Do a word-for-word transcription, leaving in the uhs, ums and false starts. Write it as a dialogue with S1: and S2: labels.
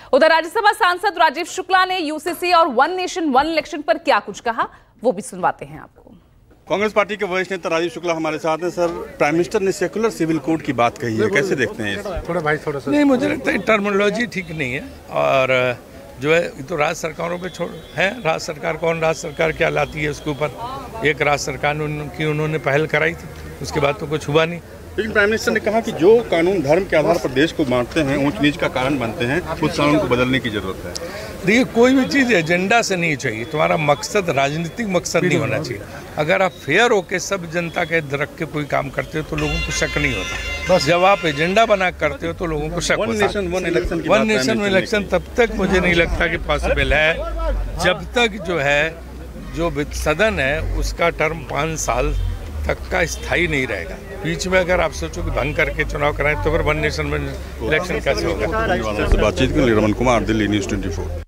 S1: उधर राज्यसभा सांसद राजीव शुक्ला ने यूसीसी और वन नेशन वन इलेक्शन पर क्या कुछ कहा, वो भी सुनवाते हैं आपको।
S2: कांग्रेस पार्टी के वरिष्ठ नेता राजीव शुक्ला हमारे साथ हैं। सर, प्राइम मिनिस्टर ने सेकुलर सिविल कोड की बात कही है, कैसे देखते हैं इसे?
S3: थोड़ा भाई थोड़ा सा
S4: नहीं, मुझे लगता है टर्मिनोलॉजी ठीक नहीं है और जो है तो राज्य सरकारों पे छोड़ है। राज्य सरकार कौन राज्य सरकार क्या लाती है उसके ऊपर एक राज्य सरकार ने की उन्होंने पहल कराई थी, उसके बाद तो कुछ हुआ नहीं।
S2: लेकिन प्राइम मिनिस्टर ने कहा कि जो कानून धर्म के आधार पर देश को बांटते हैं, ऊंच नीच का कारण बनते हैं, उस कानून को बदलने की जरूरत है।
S4: देखिए, कोई भी चीज़ एजेंडा से नहीं चाहिए, तुम्हारा मकसद राजनीतिक मकसद नहीं होना चाहिए। अगर आप फेयर होकर सब जनता के रख के कोई काम करते हो तो लोगों को शक नहीं होता। बस जब आप एजेंडा बना करते हो तो लोगों को शक होता है।
S2: वन नेशन वन इलेक्शन की
S4: वन नेशन वन इलेक्शन तब तक मुझे नहीं लगता कि पॉसिबल है जब तक जो है जो सदन है उसका टर्म पाँच साल तक का स्थायी नहीं रहेगा। बीच में अगर आप सोचो कि भंग करके चुनाव कराएं तो फिर वन नेशन वन इलेक्शन कैसे होगा।
S2: बातचीत के लिए रमन कुमार, दिल्ली न्यूज़ चौबीस।